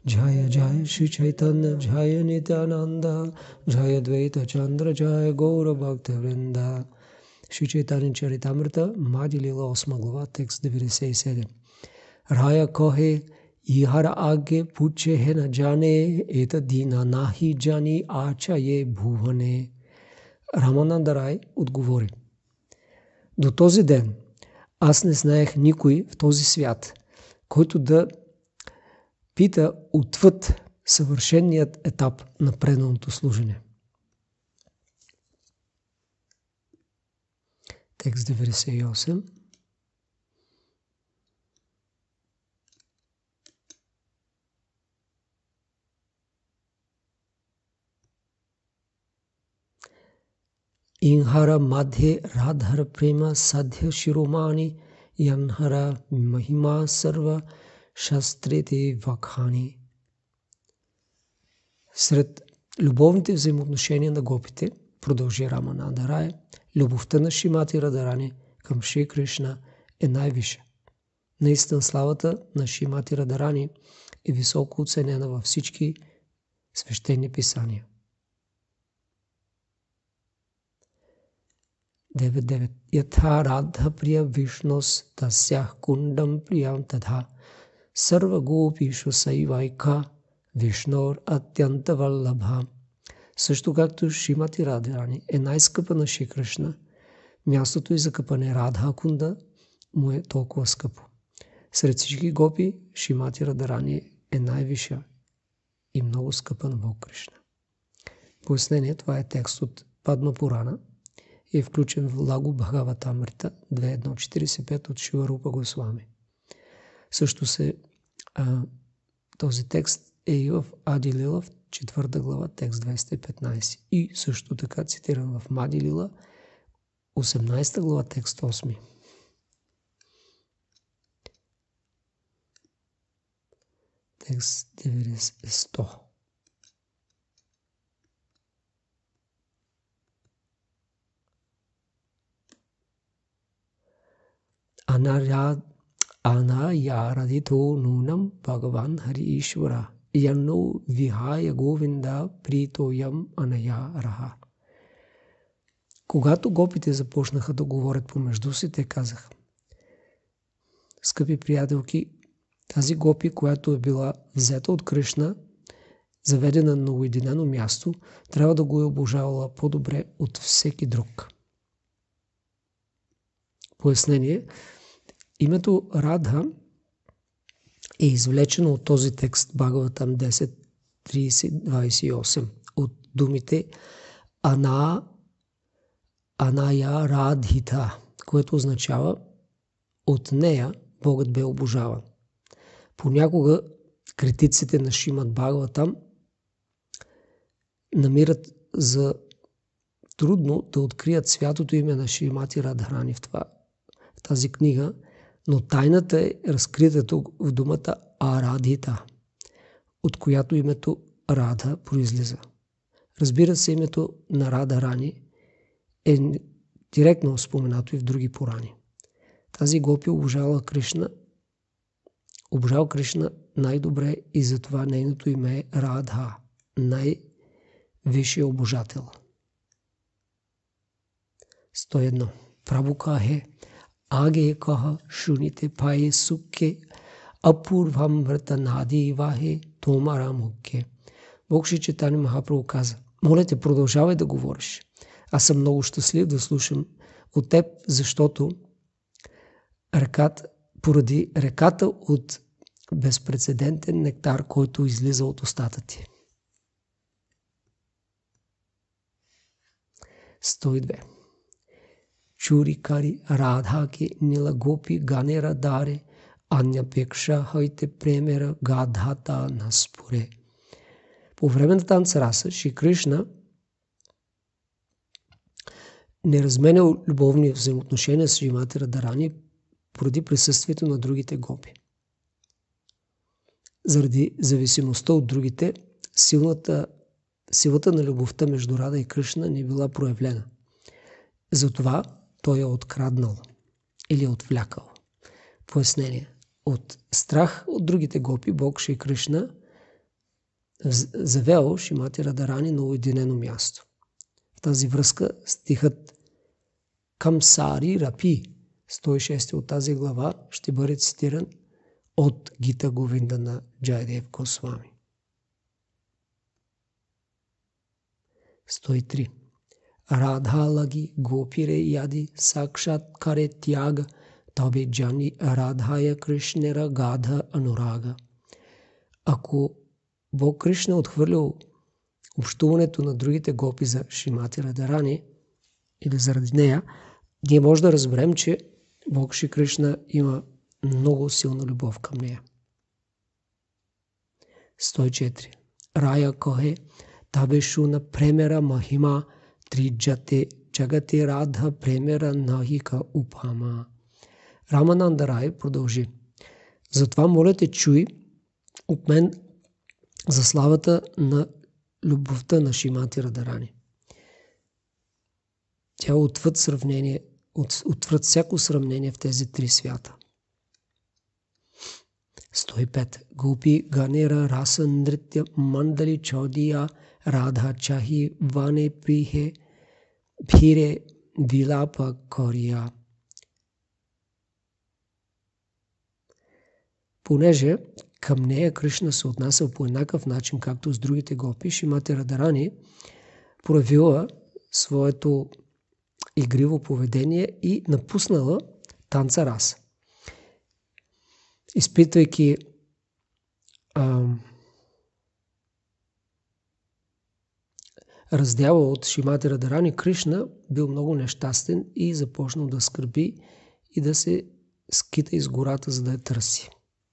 Jaya Jaya Shri Chaitanya Jaya Nityananda Jaya Dvaita Chandra Jaya Gaura Bhakta Vrinda. Шри Чайтанья Чаритамрита, Мади Лила 8 глава, текст 97. Рая кохе ихара аге пуче хе на джане, ета дина нахи джани ача е бхуване. Рамананда Рай отговори: до този ден аз не знаех никой в този свят, който да пита отвъд съвършеният етап на преданото служене. Текст 98. Инхара мадхе радхара према садхя широмани янхара махима сарва шастрите вакхани. Сред любовните взаимоотношения на гопите, продължи Рамананда Рай, любовта на Шримати Радарани към Шри Кришна е най-висша. Наистина славата на Шримати Радарани е високо оценена във всички свещени писания. 9.9. Ятха радха прия вишнос тасях кундам приям тадха сарва гопишу сайвайка вишнор атянта валлабха. Също както Шримати Радарани е най-скъпа на Шри Кришна, мястото и за къпане Радха Кунда му е толкова скъпо. Сред всички гопи Шримати Радарани е най-висша и много скъпа на Бог Кришна. Пояснение: това е текст от Падма Пурана и е включен в Лагу Бхагаватамрита 2.1.45 от Шила Рупа Госвами. Също този текст е и в Ади Лила в 4 глава, текст 215. И също така цитиран в Мади Лила 18 глава, текст 8. Текст 100. Анаярадито нунам Бхагаван Хари Ишвара Янно Вихая Говинда Притоям Аная Раха. Когато гопите започнаха да говорят помежду си, те казаха: скъпи приятелки, тази гопи, която е била взета от Кришна, заведена на уединено място, трябва да го е обожавала по-добре от всеки друг. Пояснение: името Радха е извлечено от този текст Бхагаватам 10.30.28 от думите Аная Радхита, което означава от нея Богът бе обожаван. Понякога критиците на Шримад Бхагаватам намират за трудно да открият святото име на Шримати Радхарани в тази книга, но тайната е разкрита тук в думата Арадхита, от която името Радха произлиза. Разбира се, името на Радharani е директно споменато и в други Пурани. Тази гопи обожава Кришна най-добре и затова нейното име е Радха, най-висшия обожател. 101. Прабhu кахе Аге каха шуните пае сукке апурвам вратанади вахе томара мукке. Бог Шри Чайтанья Махапрабху каза: моля те, продължавай да говориш. Аз съм много щастлив да слушам от теб, защото поради реката от безпрецедентен нектар, който излиза от устата ти. 102. Чури кари радха ке нила гопи ганера даре аня пекша хайте премера гадхата наспоре. По време на танца раса Шри Кришна не разменя любовни взаимоотношения с Шримати Радарани поради присъствието на другите гопи. Заради зависимостта от другите, силата на любовта между Рада и Кришна не била проявлена. Затова той е откраднал или отвлякал. Пояснение: от страх от другите гопи Бог Шри Кришна завел Шримати Радарани на уединено място. В тази връзка стихът Камсари Рапи, 106 от тази глава, ще бъде цитиран от Гита Говинда на Джайдев Госвами. 103. Радha лаги гопире яди сакшат каре тяга табе джани Радхая Кришнера гадха анурага. Ако Бог Кришна отхвърлил общуването на другите гопи за Шримати Радарани или заради нея, ние може да разберем, че Бог Шри Кришна има много силна любов към нея. 104. Рая кохе табе шуна премера махима триджате джагате радха премера нахика упама. Рамананда Рай продължи. Затова моля те, чуй от мен за славата на любовта на Шримати Радарани. Тя отвъд всяко сравнение в тези три свята. 105. Гопи ганера раса нритя мандали чодия радха чахи ване прихе бхире вилапа кория. Понеже към нея Кришна се отнасял по еднакъв начин, както с другите гопи, Шримати Радарани проявила своето игриво поведение и напуснала танца раса. Изпитвайки раздяла от Шримати Радарани, Кришна бил много нещастен и започнал да скърби и да се скита из гората, за да я търси.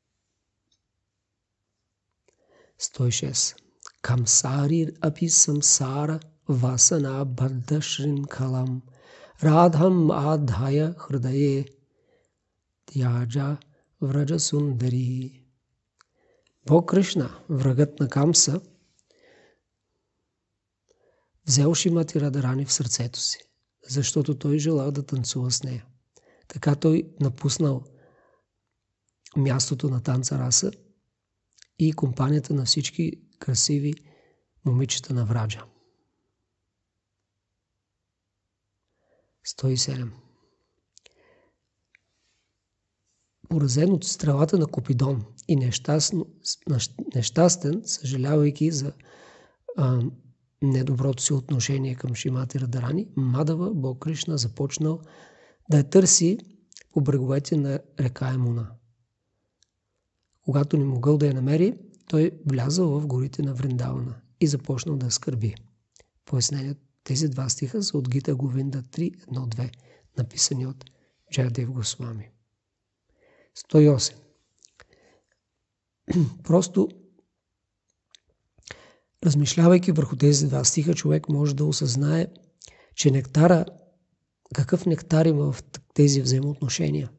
106. Камсари апи самсара васана бадда шринкалам радхам адхая хрдае тяджа враджа сундари. Бог Кришна, врагът на Камса, взел Шримати Радарани в сърцето си, защото той желал да танцува с нея. Така той напуснал мястото на танца раса и компанията на всички красиви момичета на Враджа. 107. Поразен от стрелата на Купидон и нещастен, съжалявайки за недоброто си отношение към Шримати Радарани, Мадава, Бог Кришна, започнал да я търси по бреговете на река Емуна. Когато не могъл да я намери, той влязъл в горите на Вриндавана и започнал да скърби. Пояснение, тези два стиха са от Гита Говинда 3.1.2, написани от Джайдев Госвами. 108. Просто размишлявайки върху тези два стиха, човек може да осъзнае, че нектара, какъв нектар има в тези взаимоотношения.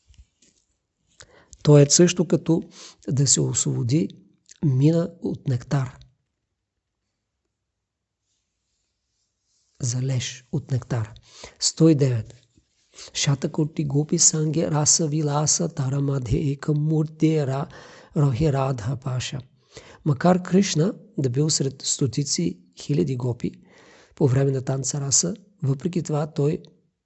То е също като да се освободи мина от нектар. Залеж от нектар. 109. Шатакурти гопи санге раса виласа тарамадhe екам мурте рохе радха паша. Макар Кришна да бил сред стотици хиляди гопи по време на танца раса, въпреки това той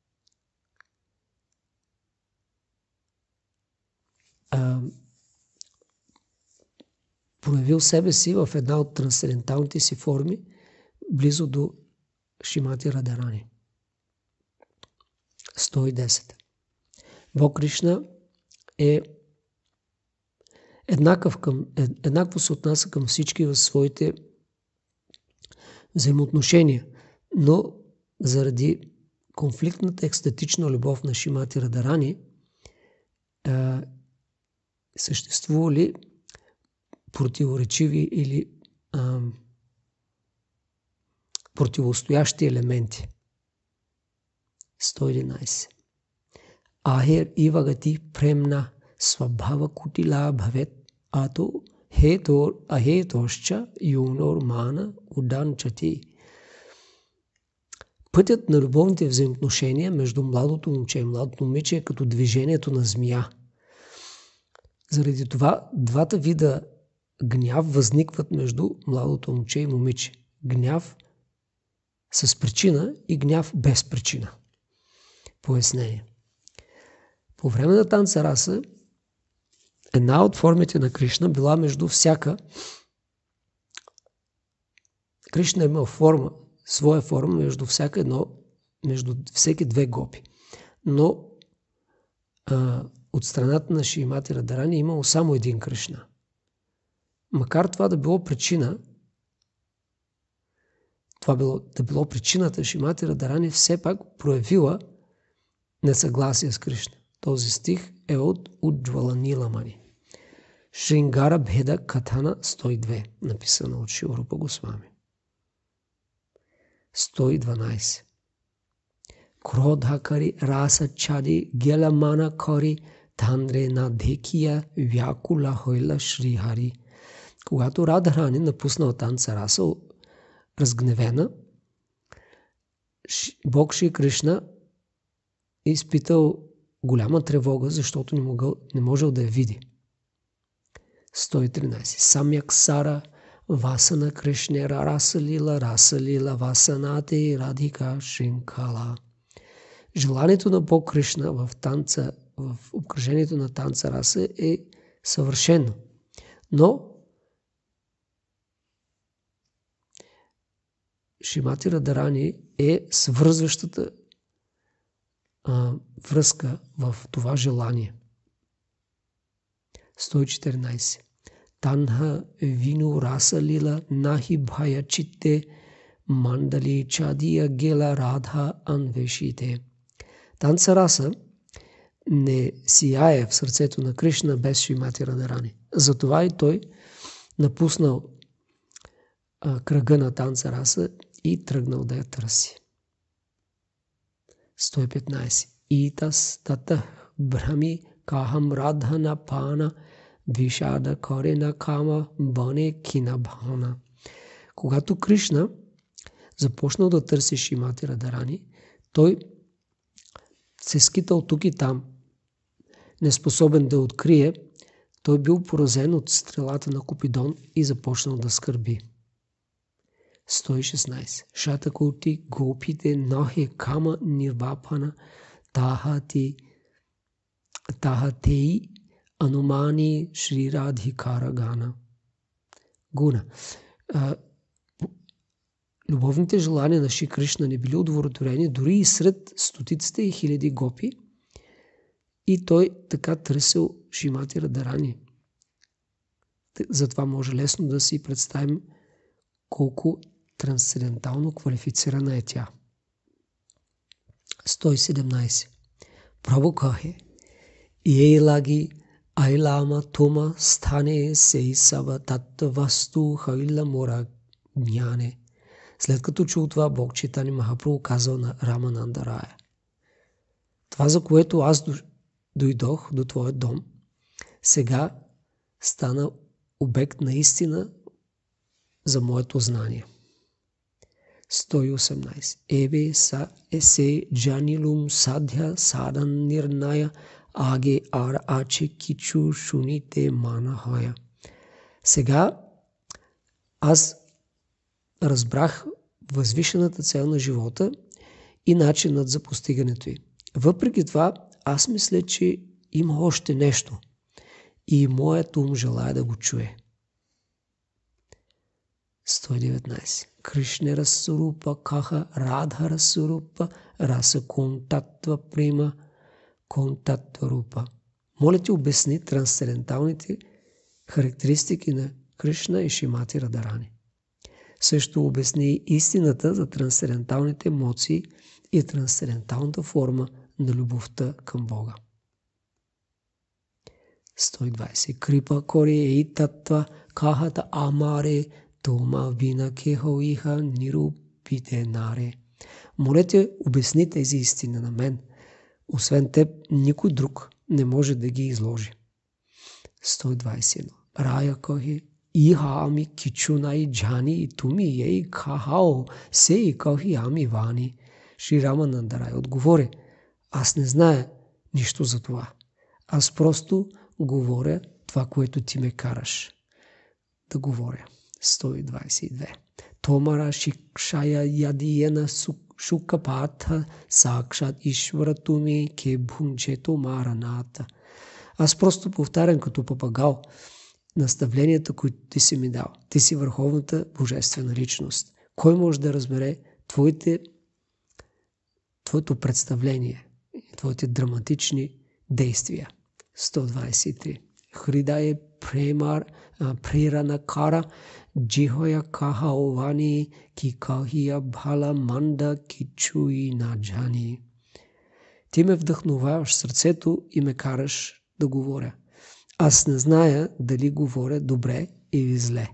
проявил себе си в една от трансценденталните си форми близо до Шримати Радарани. 110. Бог Кришна е еднакво се отнася към всички в своите взаимоотношения, но заради конфликтната екстатична любов на Шримати Радарани съществували противоречиви или противостоящи елементи. 111. Ахер ивагати премна свабхава кутила бхавет ато ахетошча юнор мана уданчати. Пътят на любовните взаимоотношения между младото момче и младото момиче е като движението на змия. Заради това двата вида гняв възникват между младото момче и момиче. Гняв с причина и гняв без причина. Пояснение. По време на танца раса една от формите на Кришна била между всяка. Кришна е имал своя форма между всеки две гопи. Но от страната на Шримати Радарани е имало само един Кришна. Макар това да било причина, причината, Шримати Радарани все пак проявила несъгласие с Кришна. Този стих е от Уджвала Ниламани. Шрингара Бхеда Катана 102, написано от Шила Рупа Госвами. 112. Кродхакари раса чади геламана кори тандре на декия вякула хойла Шрихари. Когато Радharani напуснал танца раса, разгневена, Бог Шри Кришна е изпитал голяма тревога, защото не можел да я види. 113. Самяк Сара Васана Кришнера Расалила Васанате Радхика Шинкала. Желанието на Бог Кришна в обкръжението на танца раса е съвършено. Но Шримати Радарани е свързващата връзка в това желание. 114. Танха вину раса лила нахи бхая читте мандали чадия гела радха анвешите. Танца раса не сияе в сърцето на Кришна без Шримати Радарани. Затова и той напуснал кръга на танца раса и тръгнал да я търси. 115. Итас татах брами кахам радхана пана вишада корена кама бане кина бхана. Когато Кришна започнал да търси Шримати Радарани, той се скитал тук и там. Неспособен да открие, той бил поразен от стрелата на Купидон и започнал да скърби. 116. Шатакути гопите нахе кама нирвапана тахатеи анумани Шри Радхикара гана. Гуна. Любовните желания на Шри Кришна не били удовлетворени дори и сред стотиците и хиляди гопи, и той така търсил Шримати Радарани. Затова може лесно да си представим колко трансцендентално квалифицирана е тя. 117. Прабhu кахе ей лаги айлама тума стане сей сава таттвасту хайла мора гняне. След като чул това, Бог Чайтаня Махапрабху казал на Рамананда Рая: това, за което аз дойдох до твоя дом, сега стана обект на истина за моето знание. 118. Ебе са есе джанилум садхя садан нирная аге ар аче кичу шуните манахая. Сега аз разбрах възвишената цел на живота и начинът за постигането й. Въпреки това, аз мисля, че има още нещо и моят ум желая да го чуе. 119. Кришна Расурупа Каха Радха Расурупа Раса Контатва Прима Контатва Рупа. Моля ти, обясни трансценденталните характеристики на Кришна и Шримати Радарани. Също обясни истината за трансценденталните емоции и трансценденталната форма на любовта към Бога. 120. Крипа кори ей татва кахата амаре тома вина кехоиха нирупите наре. Моля те, обясни тези истини на мен. Освен теб, никой друг не може да ги изложи. 121. Рая кохи иха ами кичунай джани туми ей кахао сей кохи ами вани. Шри Рамананда Рая отговори: аз не зная нищо за това. Аз просто говоря това, което ти ме караш. да говоря. 122. Томара шикшая ядиена шукапатха сакшат ишвара туми ке бхунчето мараната. Аз просто повтарям като папагал наставленията, които ти си ми дал. Ти си върховната божествена личност. Кой може да разбере твоето представление, твоите драматични действия? 123. Хридае преранакара джихоя кахаовани ки кахия бхала манда ки чуи наджани. Ти ме вдъхноваваш сърцето и ме караш да говоря. Аз не зная дали говоря добре или зле.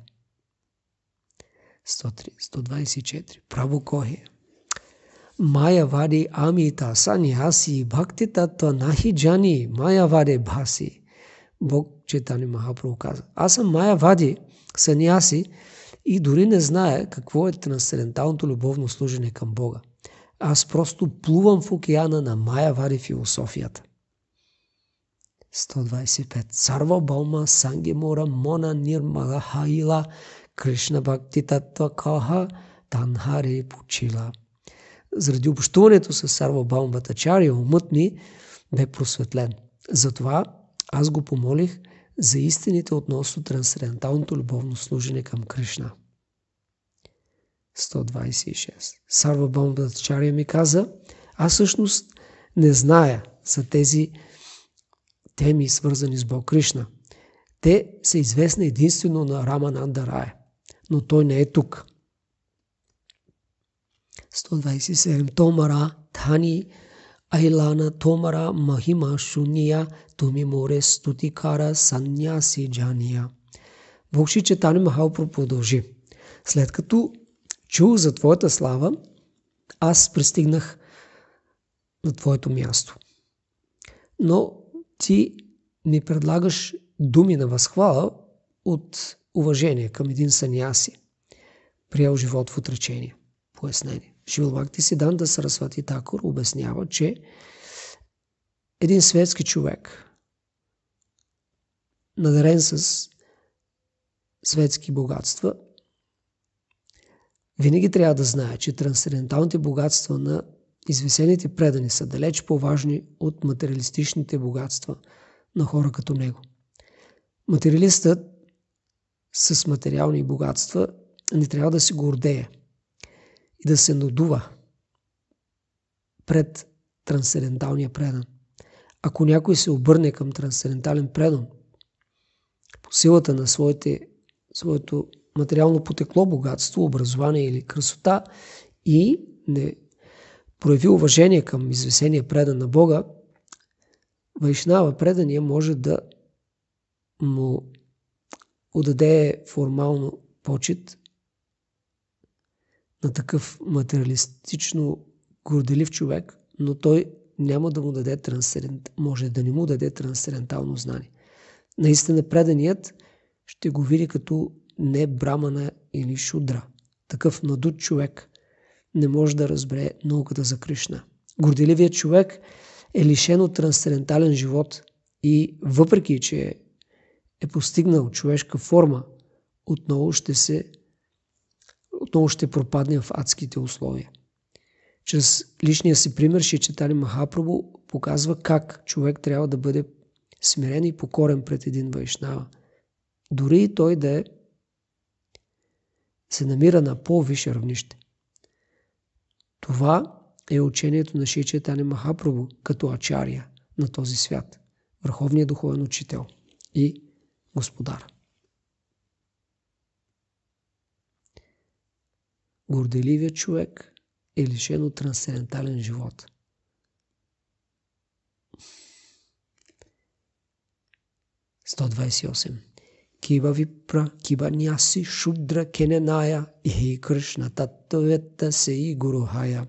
124. Прабhu кохе. Майявади амита саньяси бхакти татва нахи джани майявади бхаси. Бог Чайтанья Махапрабху каза: аз съм майявади, саньяси и дори не зная какво е трансценденталното любовно служене към Бога. Аз просто плувам в океана на майявади философията. 125. Сарва Баума Сангемора Мона Нирмала Хаила Кришна Бхакти Татва Каха Танхаре Пучила. Заради общуването с Сарва Баума Батачария, умът ми бе просветлен. Затова аз го помолих за истините относно трансценденталното любовно служене към Кришна. 126. Сарва Баума Батачария ми каза: аз всъщност не зная за тези теми, свързани с Бог Кришна. Те са известни единствено на Рамананда Рая, но той не е тук. 127. Томара Тхани Айлана Томара Махима Шуния Туми Море Стутикара Саньяси Джания. Бог Шри Чайтанья Махапрабху продължи: след като чух за твоята слава, аз пристигнах на твоето място. Но ти ми предлагаш думи на възхвала от уважение към един саньяси, приел живот в отречение. Пояснение. Шрила Бхактисиддханта Сарасвати Такур обяснява, че един светски човек, надарен с светски богатства, винаги трябва да знае, че трансценденталните богатства на извисените предани са далеч по-важни от материалистичните богатства на хора като него. Материалистът с материални богатства не трябва да се гордее и да се надува пред трансценденталния предан. Ако някой се обърне към трансцендентален предан по силата на своето материално потекло богатство, образование или красота и не прояви уважение към извисения предан на Бога, Вайшнава предания може да му отдаде формално почит на такъв материалистично горделив човек, но той няма да му даде може да не му даде трансцендентално знание. Наистина преданият ще го види като не брамана или шудра. Такъв надут човек не може да разбере науката за Кришна. Горделивият човек е лишен от трансцендентален живот и въпреки, че е постигнал човешка форма, отново ще пропадне в адските условия. Чрез личния си пример Шри Чайтанья Махапрабху показва как човек трябва да бъде смирен и покорен пред един вайшнава. Дори и той да се намира на по-висше равнище. Това е учението на Шри Чайтанья Махапрабху като ачария на този свят, върховният духовен учител и господар. Горделивият човек е лишен от трансцендентален живот. Кива випра, кива няси, шудра кененая, и Кришна таттовета се и гурухая.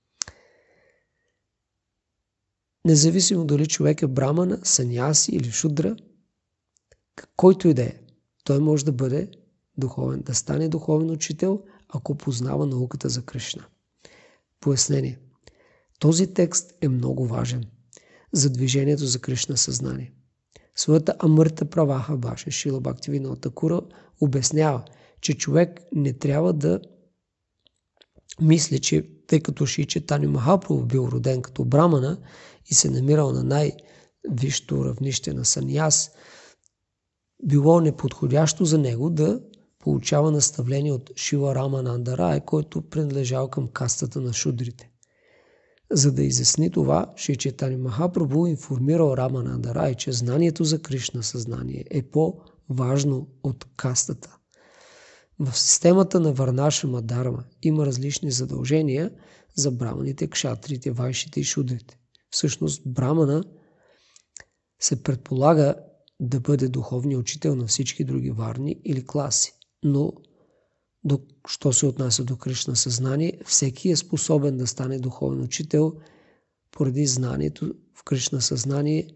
Независимо дали човек е брамана, саньяси или шудра, който и да е, той може да бъде духовен, да стане духовен учител, ако познава науката за Кришна. Пояснение. Този текст е много важен за движението за Кришна съзнание. Своята Амрита Праваха Баша Шила Бхактивинода Такура обяснява, че човек не трябва да мисли, че тъй като Шри Чайтанья Махапрабху бил роден като брамана и се намирал на най-висшето равнище на саньяс, било неподходящо за него да получава наставление от Шила Рамананда Рай, който принадлежал към кастата на шудрите. За да изясни това, Шри Чайтанья Махапрабху информирал Рамананда Рай, че знанието за Кришна съзнание е по-важно от кастата. В системата на Варнашрама Дарма има различни задължения за браманите, кшатрите, вайшите и шудрите. Всъщност брамана се предполага да бъде духовният учител на всички други варни или класи. Но, що се отнася до Кришна съзнание, всеки е способен да стане духовен учител поради знанието в Кришна съзнание,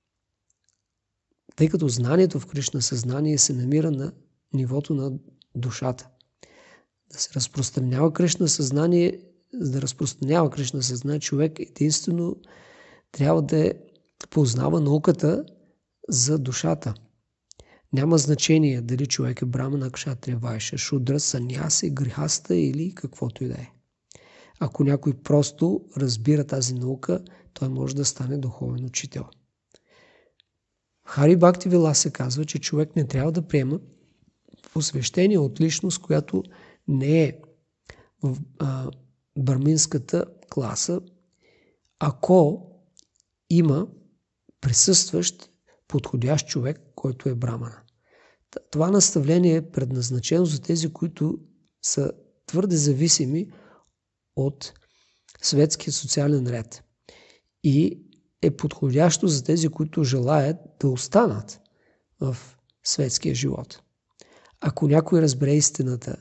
тъй като знанието в Кришна съзнание се намира на нивото на душата. Да се разпространява Кришна съзнание, за да разпространява Кришна съзнание, човек единствено трябва да познава науката за душата. Няма значение дали човек е брамана, кшатрия, вайша, шудра, саньяси, грихаста или каквото и да е. Ако някой просто разбира тази наука, той може да стане духовен учител. В Хари Бхакти Виласа казва, че човек не трябва да приема посвещение от личност, която не е в браминската класа, ако има присъстващ подходящ човек, който е брамана. Това наставление е предназначено за тези, които са твърде зависими от светския социален ред и е подходящо за тези, които желаят да останат в светския живот. Ако някой разбира истината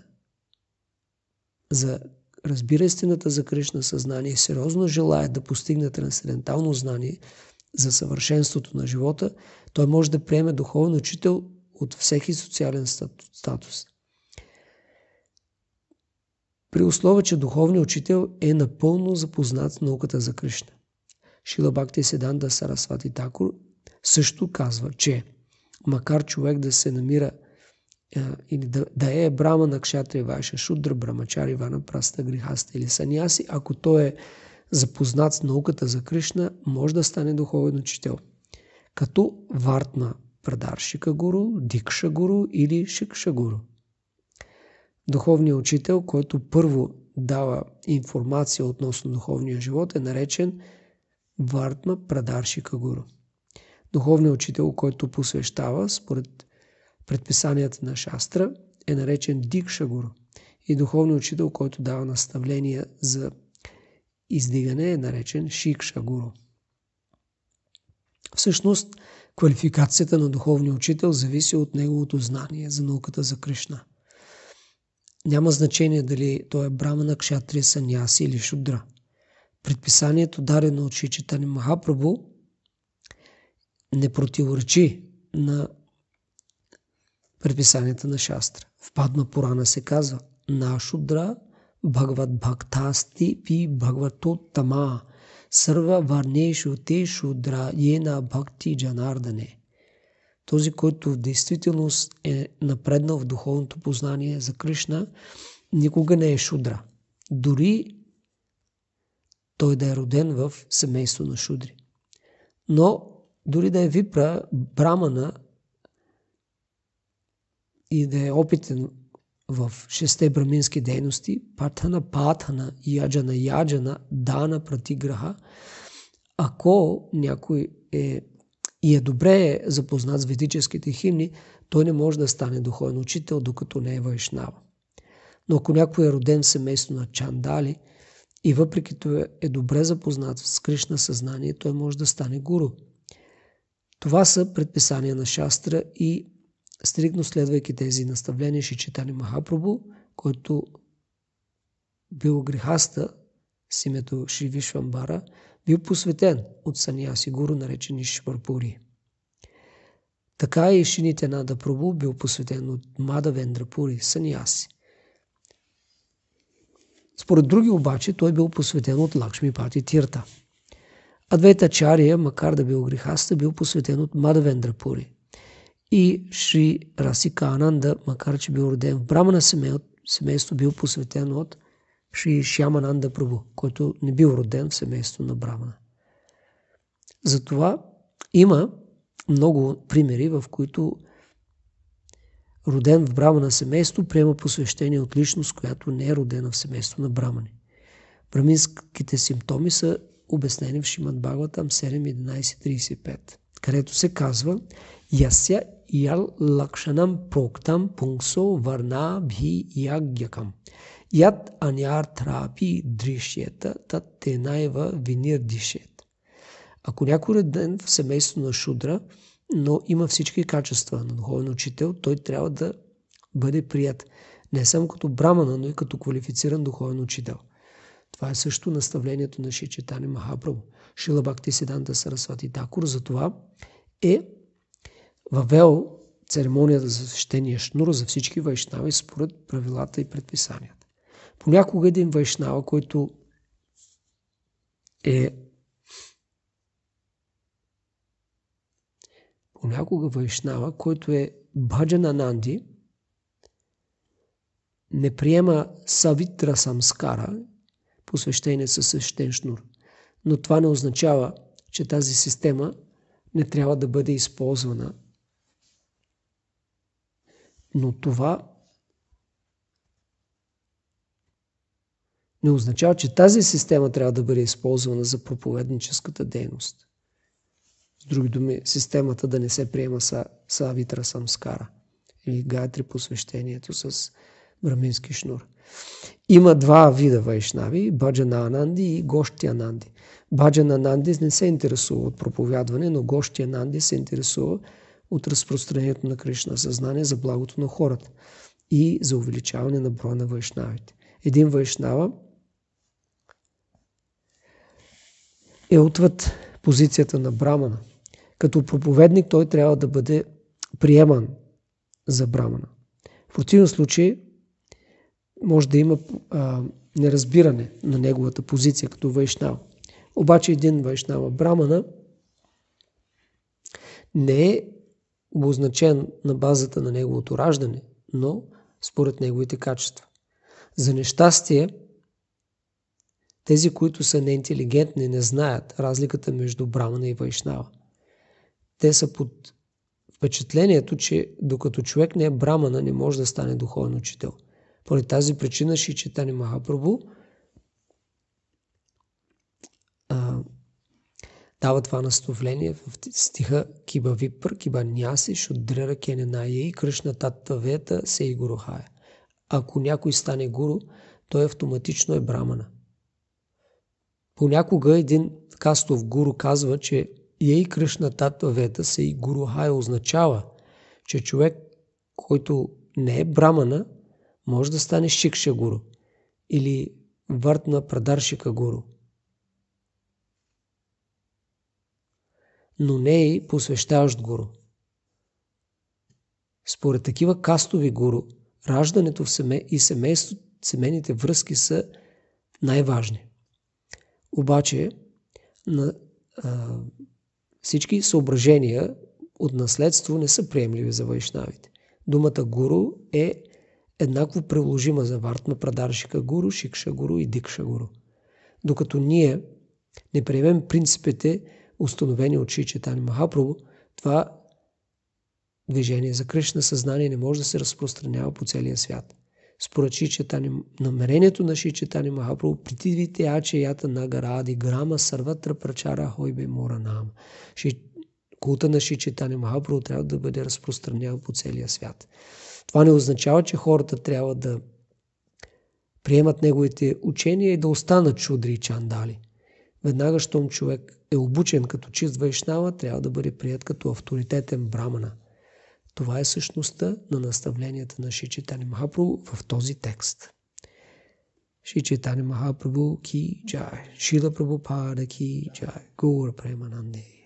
за Кришна съзнание и сериозно желая да постигне трансцендентално знание за съвършенството на живота, той може да приеме духовен учител от всеки социален статус. При условие, че духовният учител е напълно запознат с науката за Кришна. Шила Бхактисиданта Сарасвати Такур също казва, че макар човек да се намира или да е брамана, кшатрия, вайша, шудра, брамачари, вана, праста, грихаста или саньяси, ако той е запознат с науката за Кришна, може да стане духовен учител. Като Вартма Прадаршика гуру, Дикша гуру или Шикша гуру. Духовният учител, който първо дава информация относно духовния живот, е наречен Вартма Прадаршика гуру. Духовният учител, който посвещава според предписанията на Шастра, е наречен Дикша гуру. И духовният учител, който дава наставления за издигане, е наречен Шикша гуру. Всъщност, квалификацията на духовния учител зависи от неговото знание за науката за Кришна. Няма значение дали той е брамана, кшатрия, саньяси или шудра. Предписанието, дадено от Шри Чайтанья Махапрабху, не противоречи на предписанията на Шастра. В Падма Пурана се казва: на шудра Бхагават Бхактасти пи Бхагавато Тама Сърва Варнешу Те Шудра Йена Бхакти Джанардане. Този, който в действителност е напреднал в духовното познание за Кришна, никога не е шудра. Дори той да е роден в семейство на шудри. Но дори да е випра, брамана и да е опитен в 6 брамински дейности, патхана, яджана, дана, пратиграха, ако някой е добре запознат с ведическите химни, той не може да стане духовен учител, докато не е вайшнава. Но ако някой е роден в семейство на чандали и въпреки това е добре запознат с Кришна съзнание, той може да стане гуру. Това са предписания на Шастра и стрикно следвайки тези наставления, Шри Чайтанья Махапрабху, който бил грехаста с името Шри Вишвамбара, бил посветен от саньяси гуру, наречен Ишвар Пури. Така и Шри Нитянанда Прабху бил посветен от Мадавендра Пури, саньяси. Според други обаче той бил посветен от Лакшмипати Тирта. Адвайта Ачария, макар да бил грехаста, бил посветен от Мадавендра Пури. И Шри Расика Ананда, макар че бил роден в брамана семейство, бил посветен от Шри Шямананда Прабу, който не бил роден в семейство на брамана. Затова има много примери, в които роден в брамана семейство приема посвещение от личност, която не е родена в семейство на брамани. Браминските симптоми са обяснени в Шримад Бхагаватам 7.11.35, където се казва: Яся ял лакшанам проктам пунксо варна бхи ягякам яд аняртрапи дришета тат тенайва винирдишет. Ако някой е роден в семейство на шудра, но има всички качества на духовен учител, той трябва да бъде прият не само като брамана, но и като квалифициран духовен учител. Това е също наставлението на Шри Чайтаня Махапрабху. Шрила Бхактисиданта Сарасвати Такур затова е въвел церемонията за свещения шнур за всички вайшнави според правилата и предписанията. Понякога един вайшнава, който е бхаджанананди, не приема савитра самскара, посвещение със свещен шнур. Но това не означава, че тази система не трябва да бъде използвана. Но това не означава, че тази система трябва да бъде използвана за проповедническата дейност. С други думи, системата да не се приема савитра самскара или гаятри посвещението с брамински шнур. Има два вида вайшнави, баджана ананди и гошти ананди. Баджана ананди не се интересува от проповядване, но гошти ананди се интересува от разпространението на Кришна съзнание за благото на хората и за увеличаване на броя на вайшнавите. Един вайшнава е отвъд позицията на брамана. Като проповедник той трябва да бъде приеман за брамана. В противен случай може да има неразбиране на неговата позиция като вайшнава. Обаче един вайшнава брамана не е обозначен на базата на неговото раждане, но според неговите качества. За нещастие, тези, които са неинтелигентни, не знаят разликата между брамана и вайшнава. Те са под впечатлението, че докато човек не е брамана, не може да стане духовен учител. Поради тази причина Шри Чайтаня Махапрабху дава това наставление в стиха Киба Випър, Киба Няси, Шудрера Кененая и Кришна Таттавета Сей Гурухая. Ако някой стане гуру, той автоматично е брамана. Понякога един кастов гуру казва, че Ей Кришна Таттавета Сей Гурухая означава, че човек, който не е брамана, може да стане шикша гуру или вартна прадаршика гуру. Но не е и посвещаващ гуру. Според такива кастови гуру, раждането и семейните връзки са най-важни. Обаче всички съображения от наследство не са приемливи за вайшнавите. Думата гуру е еднакво приложима за вартна прадаршика гуру, шикша гуру и дикша гуру. Докато ние не приемем принципите, установени от Шри Чайтаня Махапрабху, това движение за Кришна съзнание не може да се разпространява по целия свят. Според Шри Чайтаня, намерението на Шри Чайтаня Махапрабху притидвите ачеята нагаради грама сарватра прачара хойбе мора нам. Култа на Шри Чайтаня Махапрабху трябва да бъде разпространяван по целия свят. Това не означава, че хората трябва да приемат неговите учения и да останат шудри и чандали. Веднага, щом човек е обучен като чист вайшнава, трябва да бъде прият като авторитетен брамана. Това е същността на наставленията на Шри Чайтаня Махапрабху в този текст. Шри Чайтаня Махапрабху ки джай, Шрила Прабхупада ки джай, Гаура Премананде.